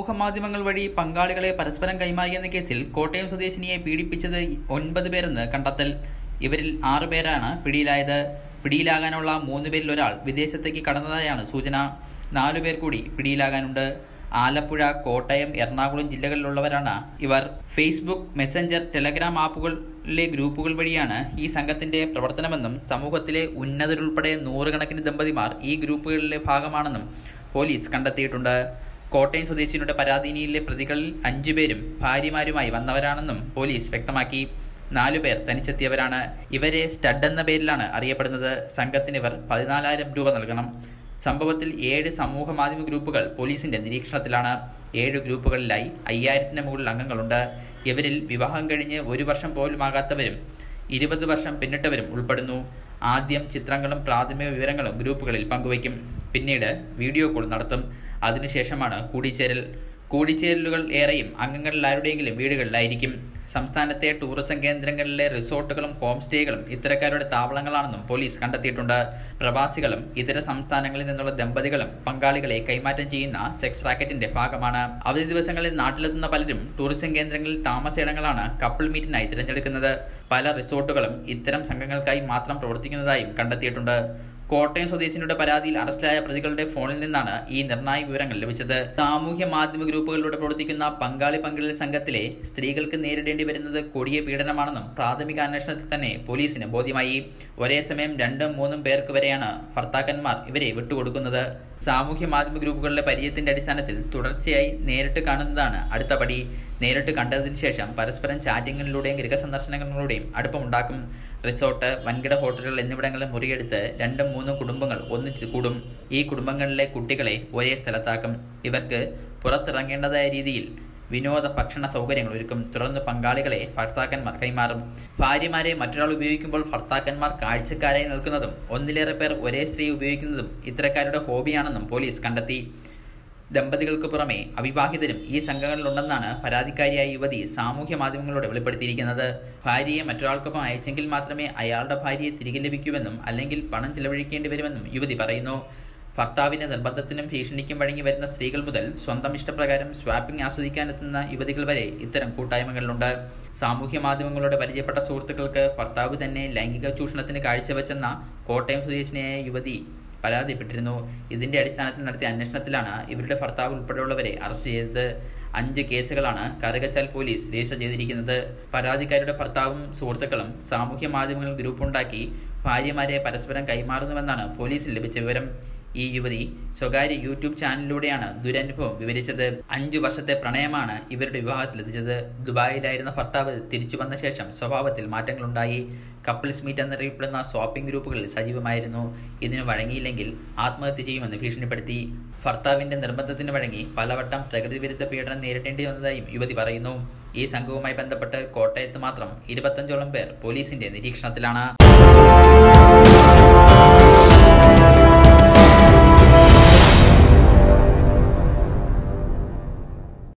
സമൂഹമാധ്യമങ്ങൾ വഴി പങ്കാളികളെ പരസ്പരം കൈമാറിയെന്ന കേസിൽ കോട്ടയം സ്വദേശിനിയെ പീഡിപ്പിച്ചത് 9 പേരെന്ന് കണ്ടെത്തൽ. ഇവരിൽ 6 പേരാണ് പിടിയിലായത്. പിടിയിലാകാനുള്ള 3 പേരിൽ ഒരാൾ വിദേശത്തേക്ക് കടന്നതായാണ് സൂചന. 4 പേർ കൂടി പിടിയിലാകാനുണ്ട്. ആലപ്പുഴ, കോട്ടയം, എറണാകുളം ജില്ലകളിലുള്ളവരാണ് ഇവർ. ഫേസ്ബുക്ക്, മെസ്സഞ്ചർ, ടെലഗ്രാം ആപ്പുകളിലെ ഗ്രൂപ്പുകൾ വഴിയാണ് ഈ സംഘത്തിന്റെ പ്രവർത്തനമെന്നും സമൂഹത്തിലെ ഉന്നതരുൾപ്പെടെ 100 കണക്കിന് ദമ്പതിമാർ ഈ ഗ്രൂപ്പുകളിലെ ഭാഗമാണെന്നും പോലീസ് കണ്ടെത്തിയിട്ടുണ്ട്. കോട്ടയം സ്വദേശിനിയുടെ പരാതിയിലെ പ്രതികളിൽ 5 പേരും ഭാര്യമാരുമായി വന്നവരാണെന്നും പോലീസ് വ്യക്തമാക്കി. 4 പേർ തനിച്ചെത്തിയവരാണ്. ഇവരെ സ്റ്റഡ് എന്ന പേരിലാണ് അറിയപ്പെടുന്നത്. സംഘത്തിന് ഇവർ 14,000 രൂപ നൽകണം. സംഭവത്തിൽ 7 സമൂഹ മാധ്യമ ഗ്രൂപ്പുകൾ പോലീസിന്റെ നിരീക്ഷണത്തിലാണ്. 7 ഗ്രൂപ്പുകളിലായി 5000-ന് മുകളിൽ അംഗങ്ങളുണ്ട്. ഇവരിൽ വിവാഹം കഴിഞ്ഞ് 1 വർഷം പോലുമാകാത്തവരും 20 വർഷം പിന്നിട്ടവരും ഉൾപ്പെടുന്നു. ആദ്യം ചിത്രങ്ങളും പ്രാഥമിക വിവരങ്ങളും ഗ്രൂപ്പുകളിൽ പങ്കുവയ്ക്കും. പിന്നീട് വീഡിയോ കോൾ നടത്തും. അതിനുശേഷമാണ് കൂടിച്ചേരലുകൾ ഏറെയും അംഗങ്ങളിൽ ആരുടെയെങ്കിലും വീടുകളിലായിരിക്കും. സംസ്ഥാനത്തെ ടൂറിസം കേന്ദ്രങ്ങളിലെ റിസോർട്ടുകളും ഹോം സ്റ്റേകളും ഇത്തരക്കാരുടെ താവളങ്ങളാണെന്നും പോലീസ് കണ്ടെത്തിയിട്ടുണ്ട്. പ്രവാസികളും ഇതര സംസ്ഥാനങ്ങളിൽ നിന്നുള്ള ദമ്പതികളും പങ്കാളികളെ കൈമാറ്റം ചെയ്യുന്ന സെക്സ് റാക്കറ്റിന്റെ ഭാഗമാണ്. അവധി ദിവസങ്ങളിൽ നാട്ടിലെത്തുന്ന പലരും ടൂറിസം കേന്ദ്രങ്ങളിൽ താമസയിടങ്ങളാണ് കപ്പിൾ മീറ്റിനായി തിരഞ്ഞെടുക്കുന്നത്. പല റിസോർട്ടുകളും ഇത്തരം സംഘങ്ങൾക്കായി മാത്രം പ്രവർത്തിക്കുന്നതായും കണ്ടെത്തിയിട്ടുണ്ട്. കോട്ടയം സ്വദേശിനിയുടെ പരാതിയിൽ അറസ്റ്റിലായ പ്രതികളുടെ ഫോണിൽ നിന്നാണ് ഈ നിർണായക വിവരങ്ങൾ ലഭിച്ചത്. സാമൂഹ്യ മാധ്യമ ഗ്രൂപ്പുകളിലൂടെ പ്രവർത്തിക്കുന്ന പങ്കാളി സംഘത്തിലെ സ്ത്രീകൾക്ക് നേരിടേണ്ടി വരുന്നത് കൊടിയ പീഡനമാണെന്നും പ്രാഥമിക അന്വേഷണത്തിൽ തന്നെ പോലീസിന് ബോധ്യമായി. ഒരേ സമയം 2-3 പേർക്ക് വരെയാണ് ഭർത്താക്കന്മാർ ഇവരെ വിട്ടുകൊടുക്കുന്നത്. സാമൂഹ്യ മാധ്യമ ഗ്രൂപ്പുകളുടെ പരിചയത്തിന്റെ അടിസ്ഥാനത്തിൽ തുടർച്ചയായി നേരിട്ട് കാണുന്നതാണ് അടുത്ത പടി. നേരിട്ട് കണ്ടതിന് ശേഷം പരസ്പരം ചാറ്റിങ്ങിലൂടെയും ഗൃഹസന്ദർശനങ്ങളിലൂടെയും അടുപ്പമുണ്ടാക്കും. റിസോർട്ട്, വൻകിട ഹോട്ടലുകൾ എന്നിവിടങ്ങളിൽ മുറിയെടുത്ത് 2-3 കുടുംബങ്ങൾ ഒന്നിച്ച് കൂടും. ഈ കുടുംബങ്ങളിലെ കുട്ടികളെ ഒരേ സ്ഥലത്താക്കും. ഇവർക്ക് പുറത്തിറങ്ങേണ്ടതായ രീതിയിൽ വിനോദ ഭക്ഷണ സൗകര്യങ്ങൾ ഒരുക്കും. തുടർന്ന് പങ്കാളികളെ ഭർത്താക്കന്മാർ കൈമാറും. ഭാര്യമാരെ മറ്റൊരാൾ ഉപയോഗിക്കുമ്പോൾ ഭർത്താക്കന്മാർ കാഴ്ചക്കാരായി നിൽക്കുന്നതും 1-ലേറെ പേർ ഒരേ സ്ത്രീ ഉപയോഗിക്കുന്നതും ഇത്തരക്കാരുടെ ഹോബിയാണെന്നും പോലീസ് കണ്ടെത്തി. ദമ്പതികൾക്ക് പുറമെ അവിവാഹിതരും ഈ സംഘങ്ങളിലുണ്ടെന്നാണ് പരാതിക്കാരിയായ യുവതി സാമൂഹ്യ മാധ്യമങ്ങളോട് വെളിപ്പെടുത്തിയിരിക്കുന്നത്. ഭാര്യയെ മറ്റൊരാൾക്കൊപ്പം അയച്ചെങ്കിൽ മാത്രമേ അയാളുടെ ഭാര്യയെ തിരികെ ലഭിക്കൂവെന്നും അല്ലെങ്കിൽ പണം ചെലവഴിക്കേണ്ടി വരുമെന്നും യുവതി പറയുന്നു. ഭർത്താവിന്റെ നിർബന്ധത്തിനും ഭീഷണിക്കും വഴങ്ങി വരുന്ന സ്ത്രീകൾ മുതൽ സ്വന്തം ഇഷ്ടപ്രകാരം സ്വാപ്പിംഗ് ആസ്വദിക്കാനെത്തുന്ന യുവതികൾ വരെ ഇത്തരം കൂട്ടായ്മകളിലുണ്ട്. സാമൂഹ്യ മാധ്യമങ്ങളോട് പരിചയപ്പെട്ട സുഹൃത്തുക്കൾക്ക് ഭർത്താവ് തന്നെ ലൈംഗിക ചൂഷണത്തിന് കാഴ്ചവെച്ചെന്ന കോട്ടയം സ്വദേശിനിയായ യുവതി പരാതിപ്പെട്ടിരുന്നു. ഇതിന്റെ അടിസ്ഥാനത്തിൽ നടത്തിയ അന്വേഷണത്തിലാണ് ഇവരുടെ ഭർത്താവ് ഉൾപ്പെടെയുള്ളവരെ അറസ്റ്റ് ചെയ്തത്. 5 കേസുകളാണ് കറുകച്ചാൽ പോലീസ് രജിസ്റ്റർ ചെയ്തിരിക്കുന്നത്. പരാതിക്കാരുടെ ഭർത്താവും സുഹൃത്തുക്കളും സാമൂഹ്യ മാധ്യമങ്ങളിൽ ഗ്രൂപ്പുണ്ടാക്കി ഭാര്യമാരെ പരസ്പരം കൈമാറുന്നുവെന്നാണ് പോലീസിൽ ലഭിച്ച വിവരം. ഈ യുവതി സ്വകാര്യ യൂട്യൂബ് ചാനലിലൂടെയാണ് ദുരനുഭവം വിവരിച്ചത്. 5 വർഷത്തെ പ്രണയമാണ് ഇവരുടെ വിവാഹത്തിലെത്തിച്ചത്. ദുബായിലായിരുന്ന ഭർത്താവ് തിരിച്ചു വന്ന ശേഷം സ്വഭാവത്തിൽ മാറ്റങ്ങളുണ്ടായി. കപ്പിൾസ് മീറ്റ് എന്നറിയപ്പെടുന്ന സ്വാപ്പിംഗ് ഗ്രൂപ്പുകളിൽ സജീവമായിരുന്നു. ഇതിനു വഴങ്ങിയില്ലെങ്കിൽ ആത്മഹത്യ ചെയ്യുമെന്ന് ഭീഷണിപ്പെടുത്തി. ഭർത്താവിന്റെ നിർബന്ധത്തിന് വഴങ്ങി പലവട്ടം പ്രകൃതിവിരുദ്ധ പീഡനം നേരിടേണ്ടി വന്നതായും യുവതി പറയുന്നു. ഈ സംഘവുമായി ബന്ധപ്പെട്ട് കോട്ടയത്ത് മാത്രം 25ഓളം പേർ പോലീസിന്റെ നിരീക്ഷണത്തിലാണ്.